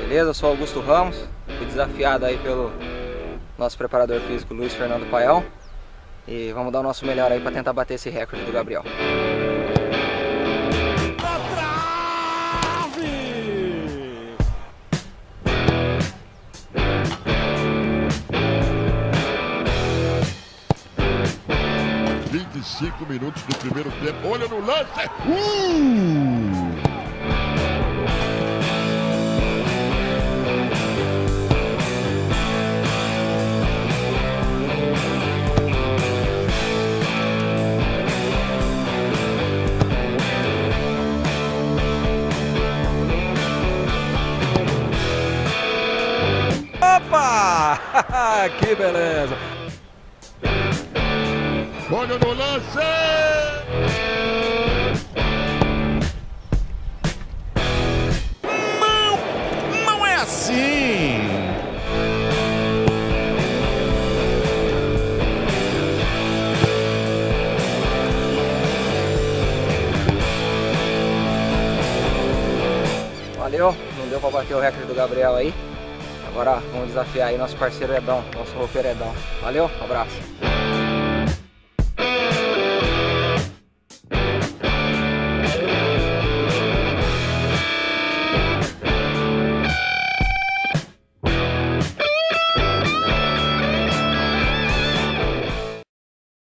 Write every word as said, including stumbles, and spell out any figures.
Beleza? Eu sou Augusto Ramos, fui desafiado aí pelo nosso preparador físico Luiz Fernando Paião. E vamos dar o nosso melhor aí para tentar bater esse recorde do Gabriel. vinte e cinco minutos do primeiro tempo. Olha no lance. Uh! Opa! Que beleza! Olha no lance! Não, não é assim! Valeu, não deu pra bater o recorde do Gabriel aí. Agora vamos desafiar aí nosso parceiro Edão, nosso roupeiro Edão. Valeu, um abraço.